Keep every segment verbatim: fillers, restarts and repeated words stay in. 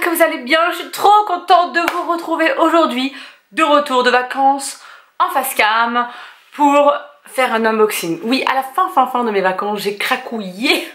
que vous allez bien. Je suis trop contente de vous retrouver aujourd'hui, de retour de vacances en face cam pour faire un unboxing. Oui, à la fin fin fin de mes vacances, j'ai cracouillé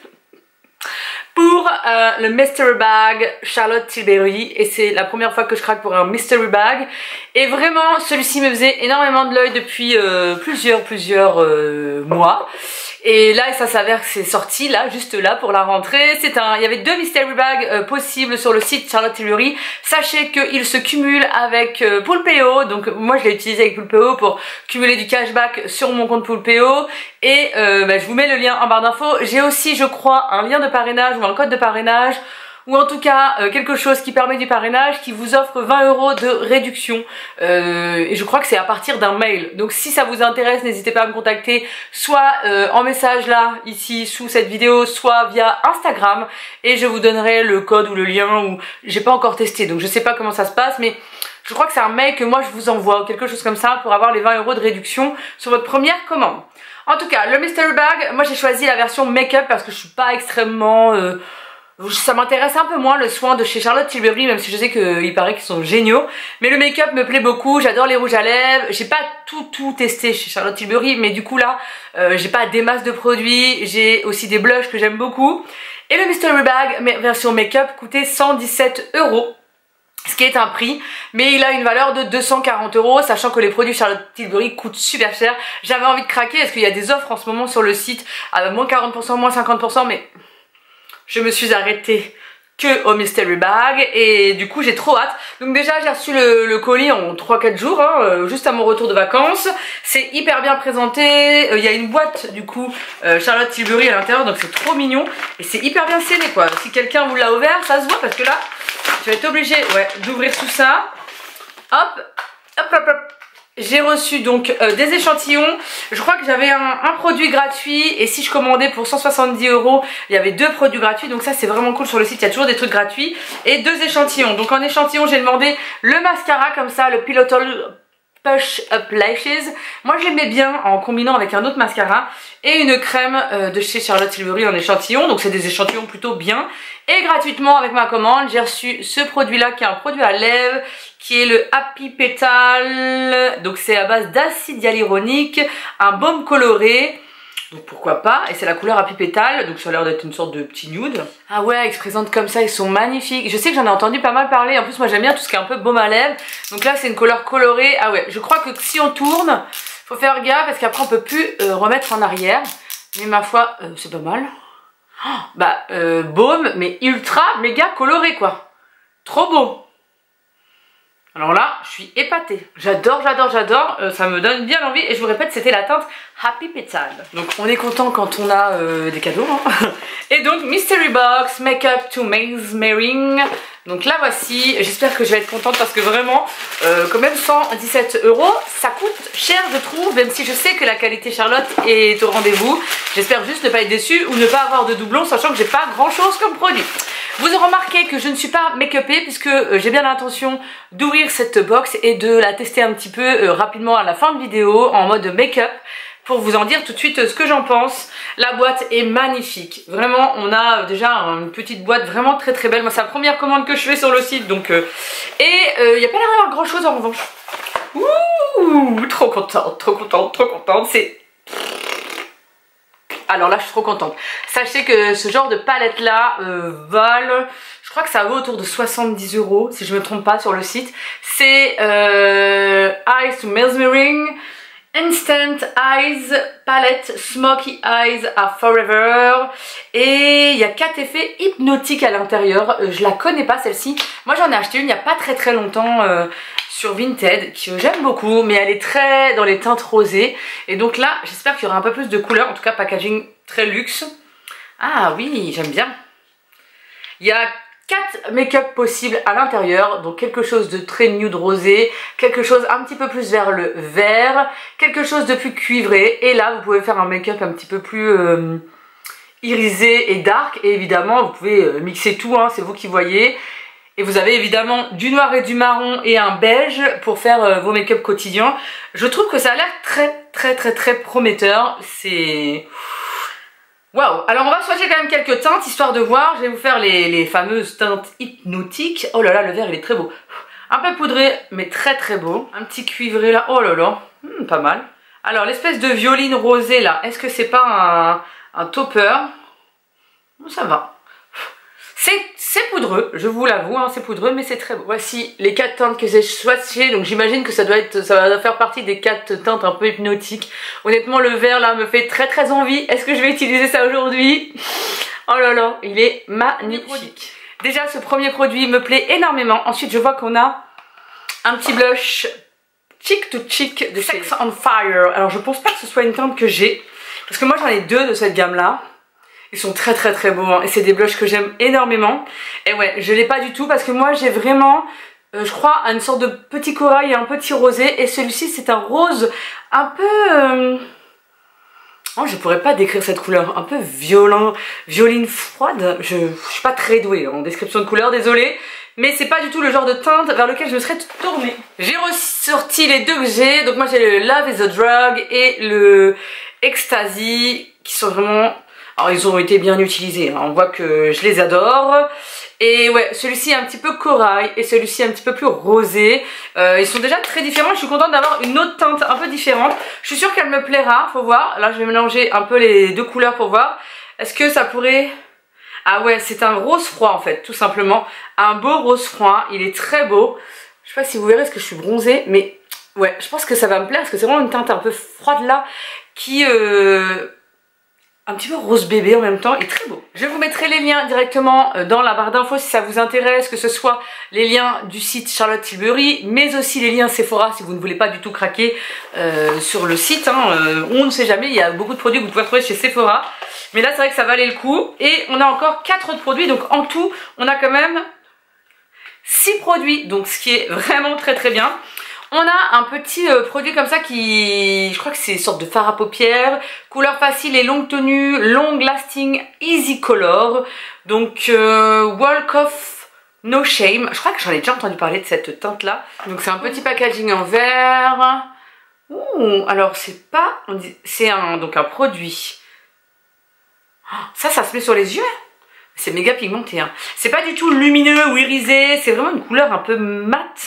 pour euh, le mystery bag Charlotte Tilbury, et c'est la première fois que je craque pour un mystery bag, et vraiment celui-ci me faisait énormément de l'œil depuis euh, plusieurs plusieurs euh, mois. Et là ça s'avère que c'est sorti là, juste là pour la rentrée. C'est un, il y avait deux mystery bags euh, possibles sur le site Charlotte Tilbury. Sachez qu'ils se cumulent avec euh, Poolpeo. Donc moi je l'ai utilisé avec Poolpeo pour cumuler du cashback sur mon compte Poolpeo. Et euh, bah, je vous mets le lien en barre d'infos. J'ai aussi, je crois, un lien de parrainage ou un code de parrainage, ou en tout cas euh, quelque chose qui permet du parrainage, qui vous offre vingt euros de réduction, euh, et je crois que c'est à partir d'un mail. Donc si ça vous intéresse, n'hésitez pas à me contacter, soit euh, en message là, ici sous cette vidéo, soit via Instagram, et je vous donnerai le code ou le lien. Ou j'ai pas encore testé, donc je sais pas comment ça se passe, mais je crois que c'est un mail que moi je vous envoie, ou quelque chose comme ça, pour avoir les vingt euros de réduction sur votre première commande. En tout cas, le mystery bag, moi j'ai choisi la version make-up parce que je suis pas extrêmement... Euh, ça m'intéresse un peu moins le soin de chez Charlotte Tilbury, même si je sais qu'il paraît qu'ils sont géniaux. Mais le make-up me plaît beaucoup, j'adore les rouges à lèvres. J'ai pas tout tout testé chez Charlotte Tilbury, mais du coup là, euh, j'ai pas des masses de produits. J'ai aussi des blushs que j'aime beaucoup. Et le mystery bag, mais version make-up, coûtait cent dix-sept euros. Ce qui est un prix, mais il a une valeur de deux cent quarante euros, sachant que les produits Charlotte Tilbury coûtent super cher. J'avais envie de craquer parce qu'il y a des offres en ce moment sur le site à moins quarante pour cent, moins cinquante pour cent, mais je me suis arrêtée que au mystery bag, et du coup j'ai trop hâte. Donc déjà j'ai reçu le, le colis en trois quatre jours, hein, euh, juste à mon retour de vacances. C'est hyper bien présenté, il euh, y a une boîte du coup euh, Charlotte Tilbury à l'intérieur, donc c'est trop mignon, et c'est hyper bien scellé quoi. Si quelqu'un vous l'a ouvert, ça se voit, parce que là je vais être obligée, ouais, d'ouvrir tout ça. Hop, hop, hop, hop. J'ai reçu donc euh, des échantillons. Je crois que j'avais un, un produit gratuit, et si je commandais pour cent soixante-dix euros, il y avait deux produits gratuits. Donc ça c'est vraiment cool, sur le site il y a toujours des trucs gratuits. Et deux échantillons. Donc en échantillon j'ai demandé le mascara comme ça, le Pilotol Push Up Lashes. Moi je l'aimais bien en combinant avec un autre mascara, et une crème euh, de chez Charlotte Tilbury en échantillon. Donc c'est des échantillons plutôt bien. Et gratuitement avec ma commande j'ai reçu ce produit là, qui est un produit à lèvres, qui est le Happy Petal. Donc c'est à base d'acide hyaluronique, un baume coloré, donc pourquoi pas. Et c'est la couleur Happy Petal, donc ça a l'air d'être une sorte de petit nude. Ah ouais, ils se présentent comme ça, ils sont magnifiques. Je sais que j'en ai entendu pas mal parler, en plus moi j'aime bien tout ce qui est un peu baume à lèvres. Donc là c'est une couleur colorée. Ah ouais, je crois que si on tourne, faut faire gaffe parce qu'après on peut plus euh, remettre en arrière. Mais ma foi, euh, c'est pas mal. Oh, bah euh, baume, mais ultra méga coloré quoi. Trop beau. Alors là, je suis épatée. J'adore, j'adore, j'adore. Euh, ça me donne bien envie. Et je vous répète, c'était la teinte Happy Petal. Donc on est content quand on a euh, des cadeaux. Hein. Et donc, Mystery Box, Makeup to Mesmering. Donc là voici. J'espère que je vais être contente parce que vraiment, euh, quand même cent dix-sept euros, ça coûte cher je trouve. Même si je sais que la qualité Charlotte est au rendez-vous. J'espère juste ne pas être déçue ou ne pas avoir de doublons, sachant que j'ai pas grand chose comme produit. Vous aurez remarqué que je ne suis pas make-upée, puisque euh, j'ai bien l'intention d'ouvrir cette box et de la tester un petit peu euh, rapidement à la fin de vidéo en mode make-up, pour vous en dire tout de suite euh, ce que j'en pense. La boîte est magnifique, vraiment. On a euh, déjà une petite boîte vraiment très très belle. Moi c'est la première commande que je fais sur le site, donc euh, et il euh, n'y a pas l'air d'avoir grand chose en revanche. Ouh, trop contente, trop contente, trop contente. C'est... Alors là je suis trop contente. Sachez que ce genre de palette là euh, valent, je crois que ça vaut autour de soixante-dix euros si je me trompe pas sur le site. C'est euh, Eyes to Mesmering Instant Eyes Palette Smoky Eyes are Forever. Et il y a quatre effets hypnotiques à l'intérieur. euh, Je la connais pas celle-ci. Moi j'en ai acheté une il n'y a pas très très longtemps euh, sur Vinted, que j'aime beaucoup, mais elle est très dans les teintes rosées. Et donc là j'espère qu'il y aura un peu plus de couleurs. En tout cas packaging très luxe. Ah oui, j'aime bien. Il y a quatre make-up possibles à l'intérieur, donc quelque chose de très nude rosé, quelque chose un petit peu plus vers le vert, quelque chose de plus cuivré, et là vous pouvez faire un make-up un petit peu plus euh, irisé et dark, et évidemment vous pouvez euh, mixer tout, hein, c'est vous qui voyez. Et vous avez évidemment du noir et du marron et un beige pour faire euh, vos make-up quotidiens. Je trouve que ça a l'air très très très très prometteur. C'est... Waouh, alors on va swatcher quand même quelques teintes, histoire de voir. Je vais vous faire les, les fameuses teintes hypnotiques. Oh là là, le vert il est très beau. Un peu poudré, mais très très beau. Un petit cuivré là, oh là là, hmm, pas mal. Alors l'espèce de violine rosée là, est-ce que c'est pas un, un topper? Bon, ça va. C'est poudreux, je vous l'avoue, hein, c'est poudreux, mais c'est très beau. Voici les quatre teintes que j'ai swatchées, donc j'imagine que ça doit être, ça va faire partie des quatre teintes un peu hypnotiques. Honnêtement, le vert là me fait très très envie. Est-ce que je vais utiliser ça aujourd'hui? Oh là là, il est magnifique. Déjà, ce premier produit me plaît énormément. Ensuite, je vois qu'on a un petit blush Cheek to Cheek de Sex on Fire. Alors, je pense pas que ce soit une teinte que j'ai, parce que moi j'en ai deux de cette gamme là. Ils sont très très très beaux, hein. Et c'est des blushs que j'aime énormément. Et ouais, je l'ai pas du tout parce que moi j'ai vraiment, euh, je crois, une sorte de petit corail et un petit rosé. Et celui-ci c'est un rose un peu... Euh... Oh, je pourrais pas décrire cette couleur, un peu violent, violine froide. Je, je suis pas très douée en description de couleur, désolée. Mais c'est pas du tout le genre de teinte vers lequel je me serais tournée. J'ai ressorti les deux que j'ai. Donc moi j'ai le Love is a Drug et le Ecstasy qui sont vraiment... Alors ils ont été bien utilisés, hein. On voit que je les adore. Et ouais, celui-ci est un petit peu corail et celui-ci un petit peu plus rosé. Euh, ils sont déjà très différents, je suis contente d'avoir une autre teinte un peu différente. Je suis sûre qu'elle me plaira, faut voir. Là je vais mélanger un peu les deux couleurs pour voir. Est-ce que ça pourrait... Ah ouais, c'est un rose froid en fait, tout simplement. Un beau rose froid, il est très beau. Je sais pas si vous verrez, est-ce que je suis bronzée, mais ouais, je pense que ça va me plaire parce que c'est vraiment une teinte un peu froide là qui... Euh... un petit peu rose bébé en même temps et très beau. Je vous mettrai les liens directement dans la barre d'infos si ça vous intéresse, que ce soit les liens du site Charlotte Tilbury, mais aussi les liens Sephora si vous ne voulez pas du tout craquer euh, sur le site. Hein. Euh, on ne sait jamais, il y a beaucoup de produits que vous pouvez retrouver chez Sephora. Mais là c'est vrai que ça valait le coup. Et on a encore quatre autres produits, donc en tout on a quand même six produits, donc ce qui est vraiment très très bien. On a un petit euh, produit comme ça qui, je crois que c'est une sorte de fard à paupières, couleur facile et longue tenue, long lasting, easy color. Donc euh, Walk of No Shame, je crois que j'en ai déjà entendu parler de cette teinte là. Donc c'est un petit packaging en verre. Ouh, alors c'est pas, c'est un, donc un produit. Oh, ça, ça se met sur les yeux. C'est méga pigmenté. Hein. C'est pas du tout lumineux ou irisé, c'est vraiment une couleur un peu mate.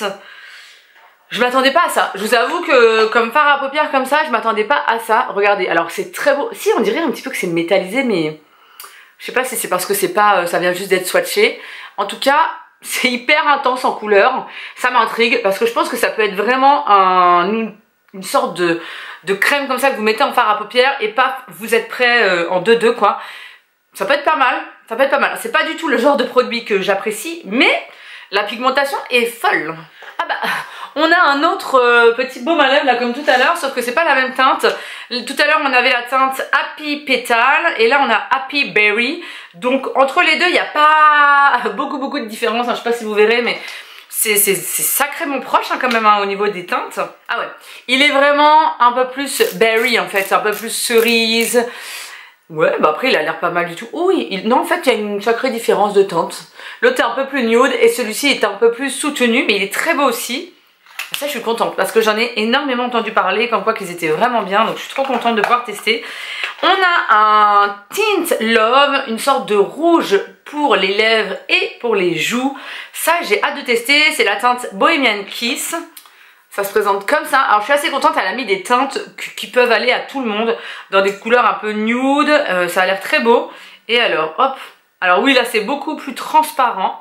Je m'attendais pas à ça. Je vous avoue que comme fard à paupières comme ça, je m'attendais pas à ça. Regardez, alors c'est très beau. Si, on dirait un petit peu que c'est métallisé, mais je sais pas si c'est parce que c'est pas, ça vient juste d'être swatché. En tout cas, c'est hyper intense en couleur. Ça m'intrigue parce que je pense que ça peut être vraiment un, une, une sorte de, de crème comme ça que vous mettez en fard à paupières et paf, vous êtes prêt euh, en deux deux quoi. Ça peut être pas mal. Ça peut être pas mal. C'est pas du tout le genre de produit que j'apprécie, mais la pigmentation est folle. Ah bah, on a un autre euh, petit baume à lèvres là comme tout à l'heure, sauf que c'est pas la même teinte. Tout à l'heure on avait la teinte Happy Petal et là on a Happy Berry. Donc entre les deux il n'y a pas beaucoup beaucoup de différence, hein. Je sais pas si vous verrez, mais c'est sacrément proche hein, quand même hein, au niveau des teintes. Ah ouais, il est vraiment un peu plus berry en fait, un peu plus cerise. Ouais, bah après il a l'air pas mal du tout. Oh oui, il... non en fait il y a une sacrée différence de teinte. L'autre est un peu plus nude et celui-ci est un peu plus soutenu, mais il est très beau aussi. Ça je suis contente parce que j'en ai énormément entendu parler, comme quoi qu'ils étaient vraiment bien, donc je suis trop contente de pouvoir tester. On a un Tint Love, une sorte de rouge pour les lèvres et pour les joues. Ça j'ai hâte de tester, c'est la teinte Bohemian Kiss. Ça se présente comme ça. Alors je suis assez contente, elle a mis des teintes qui peuvent aller à tout le monde, dans des couleurs un peu nude, euh, ça a l'air très beau. Et alors hop, alors oui là c'est beaucoup plus transparent,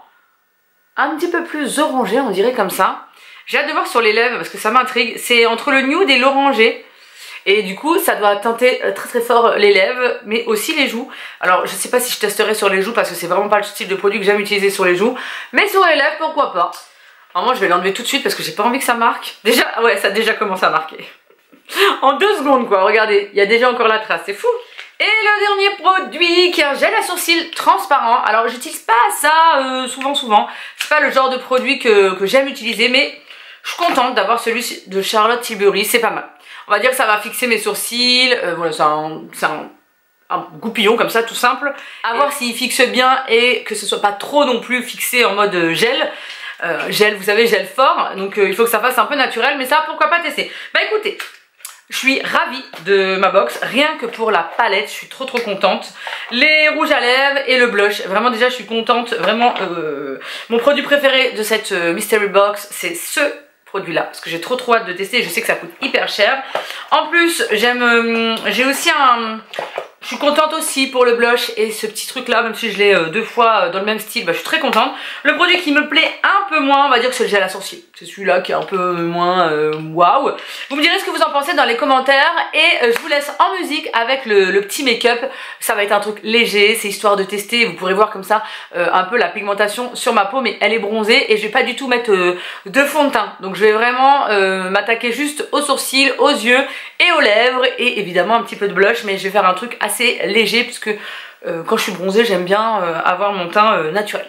un petit peu plus orangé on dirait comme ça. J'ai hâte de voir sur les lèvres parce que ça m'intrigue, c'est entre le nude et l'orangé. Et du coup ça doit teinter très très fort les lèvres mais aussi les joues. Alors je sais pas si je testerai sur les joues parce que c'est vraiment pas le style de produit que j'aime utiliser sur les joues, mais sur les lèvres pourquoi pas. Alors moi je vais l'enlever tout de suite parce que j'ai pas envie que ça marque. Déjà, ouais ça a déjà commencé à marquer. En deux secondes quoi, regardez, il y a déjà encore la trace, c'est fou. Et le dernier produit qui est un gel à sourcils transparent. Alors j'utilise pas ça euh, souvent souvent. C'est pas le genre de produit que, que j'aime utiliser, mais je suis contente d'avoir celui de Charlotte Tilbury, c'est pas mal. On va dire que ça va fixer mes sourcils, euh, voilà c'est un... un un goupillon comme ça tout simple, à voir s'il fixe bien et que ce soit pas trop non plus fixé en mode gel. Euh, gel, vous savez, gel fort, donc euh, il faut que ça fasse un peu naturel, mais ça pourquoi pas tester. Bah écoutez, Je suis ravie de ma box, rien que pour la palette, je suis trop trop contente. Les rouges à lèvres et le blush, vraiment déjà je suis contente, vraiment euh, mon produit préféré de cette euh, Mystery Box c'est ce produit là, parce que j'ai trop trop hâte de tester et je sais que ça coûte hyper cher. En plus j'aime, euh, j'ai aussi un... Je suis contente aussi pour le blush et ce petit truc là, même si je l'ai euh, deux fois euh, dans le même style, bah, je suis très contente. Le produit qui me plaît un peu moins, on va dire que c'est le gel à sourcils. C'est celui-là qui est un peu moins euh, waouh. Vous me direz ce que vous en pensez dans les commentaires et euh, je vous laisse en musique avec le, le petit make-up. Ça va être un truc léger, c'est histoire de tester. Vous pourrez voir comme ça euh, un peu la pigmentation sur ma peau, mais elle est bronzée et je vais pas du tout mettre euh, de fond de teint. Donc je vais vraiment euh, m'attaquer juste aux sourcils, aux yeux et aux lèvres et évidemment un petit peu de blush, mais je vais faire un truc assez léger puisque euh, quand je suis bronzée j'aime bien euh, avoir mon teint euh, naturel.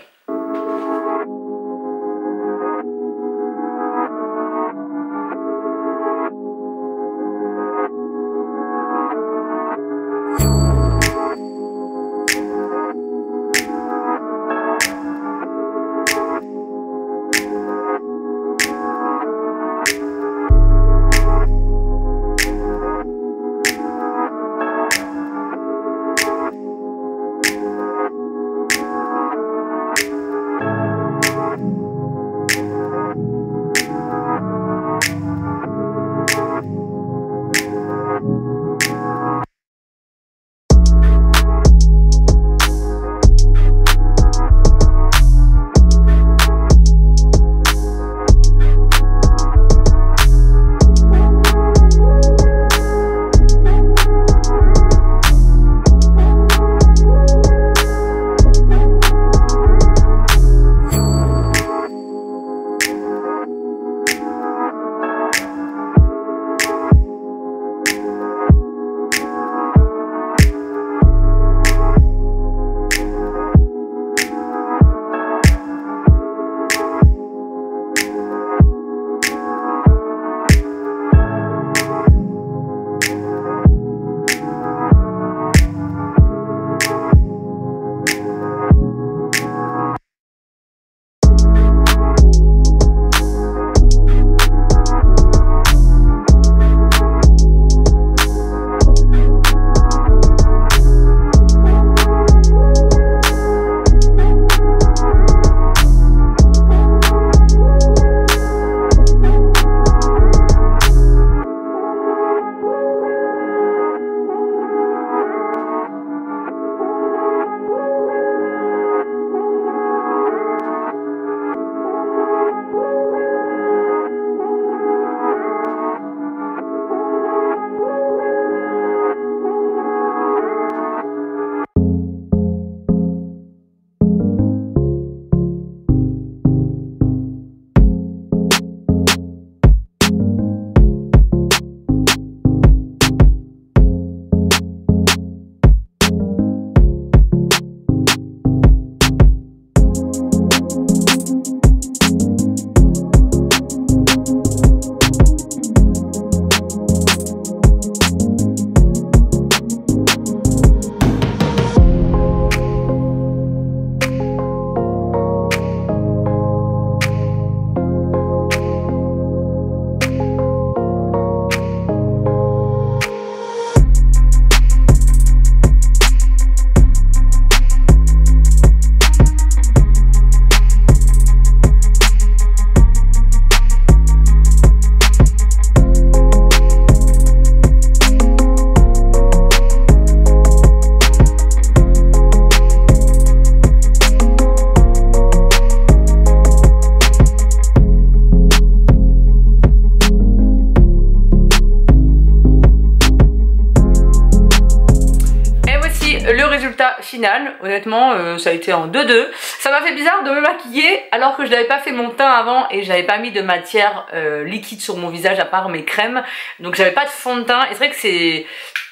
Final, honnêtement euh, ça a été en deux deux. Ça m'a fait bizarre de me maquiller alors que je n'avais pas fait mon teint avant et j'avais pas mis de matière euh, liquide sur mon visage à part mes crèmes, donc j'avais pas de fond de teint et c'est vrai que c'est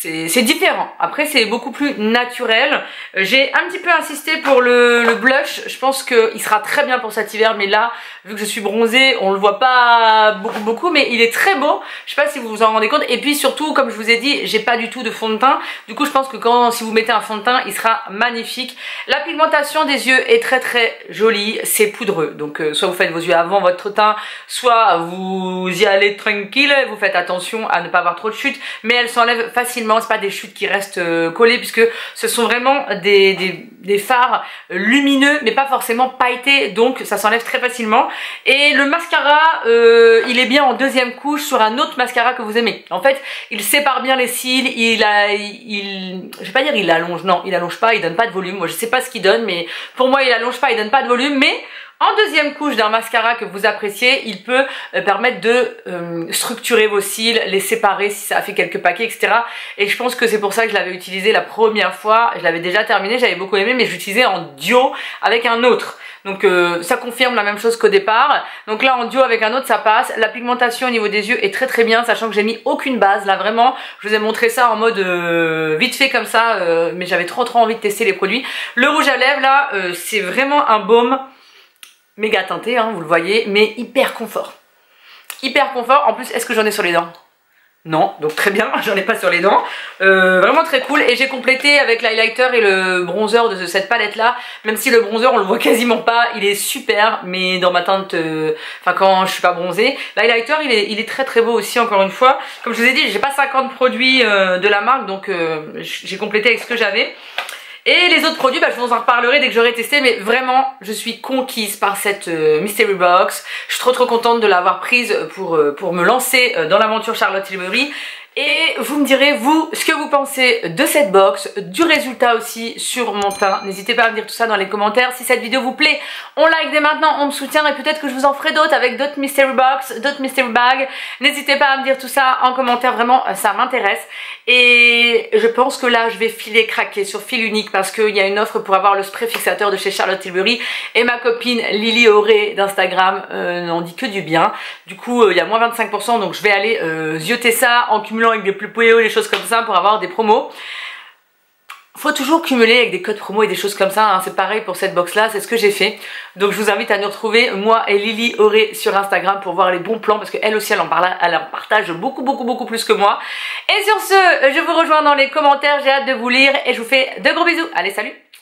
c'est différent. Après c'est beaucoup plus naturel. J'ai un petit peu insisté pour le, le blush. Je pense qu'il sera très bien pour cet hiver, mais là vu que je suis bronzée on le voit pas beaucoup beaucoup, mais il est très beau. Je sais pas si vous vous en rendez compte. Et puis surtout comme je vous ai dit, j'ai pas du tout de fond de teint. Du coup je pense que quand si vous mettez un fond de teint il sera magnifique. La pigmentation des yeux est très très jolie. C'est poudreux, donc euh, soit vous faites vos yeux avant votre teint, soit vous y allez tranquille. Vous faites attention à ne pas avoir trop de chutes, mais elles s'enlèvent facilement. C'est pas des chutes qui restent euh, collées, puisque ce sont vraiment des, des, des fards lumineux mais pas forcément pailletés, donc ça s'enlève très facilement. Et le mascara euh, il est bien en deuxième couche sur un autre mascara que vous aimez. En fait il sépare bien les cils, il a il, je vais pas dire il allonge, non il allonge pas, il donne pas de volume. Moi je sais pas ce qu'il donne, mais pour moi il allonge pas, il donne pas de volume. Mais en deuxième couche d'un mascara que vous appréciez, il peut euh, permettre de euh, structurer vos cils, les séparer si ça a fait quelques paquets, et cetera. Et je pense que c'est pour ça que je l'avais utilisé la première fois. Je l'avais déjà terminé, j'avais beaucoup aimé, mais je l'utilisais en duo avec un autre. Donc euh, ça confirme la même chose qu'au départ. Donc là en duo avec un autre ça passe. La pigmentation au niveau des yeux est très très bien, sachant que j'ai mis aucune base. Là vraiment je vous ai montré ça en mode euh, vite fait comme ça, euh, mais j'avais trop trop envie de tester les produits. Le rouge à lèvres là euh, c'est vraiment un baume méga teinté, hein, vous le voyez, mais hyper confort. Hyper confort. En plus, est-ce que j'en ai sur les dents? Non, donc très bien, j'en ai pas sur les dents. Euh, vraiment très cool. Et j'ai complété avec l'highlighter et le bronzer de cette palette là. Même si le bronzer on le voit quasiment pas, il est super, mais dans ma teinte, euh, enfin quand je suis pas bronzée. L'highlighter il est, il est très très beau aussi, encore une fois. Comme je vous ai dit, j'ai pas cinquante produits euh, de la marque, donc euh, j'ai complété avec ce que j'avais. Et les autres produits, bah, je vous en reparlerai dès que j'aurai testé, mais vraiment, je suis conquise par cette euh, Mystery Box. Je suis trop trop contente de l'avoir prise pour, euh, pour me lancer euh, dans l'aventure Charlotte Tilbury. Et vous me direz, vous, ce que vous pensez de cette box, du résultat aussi sur mon teint. N'hésitez pas à me dire tout ça dans les commentaires. Si cette vidéo vous plaît, on like dès maintenant, on me soutient et peut-être que je vous en ferai d'autres avec d'autres Mystery Box, d'autres Mystery Bag. N'hésitez pas à me dire tout ça en commentaire, vraiment, ça m'intéresse. Et je pense que là, je vais filer craquer sur fil unique parce qu'il y a une offre pour avoir le spray fixateur de chez Charlotte Tilbury. Et ma copine Lily Auré d'Instagram euh, n'en dit que du bien. Du coup, euh, il y a moins vingt-cinq pour cent, donc je vais aller euh, zioter ça en cumulant avec des plus poéos, des choses comme ça pour avoir des promos. Faut toujours cumuler avec des codes promo et des choses comme ça, hein. C'est pareil pour cette box là, c'est ce que j'ai fait. Donc je vous invite à nous retrouver, moi et Lily Auré, sur Instagram pour voir les bons plans, parce qu'elle aussi elle en, parle, elle en partage beaucoup beaucoup beaucoup plus que moi. Et sur ce, je vous rejoins dans les commentaires, j'ai hâte de vous lire et je vous fais de gros bisous. Allez, salut!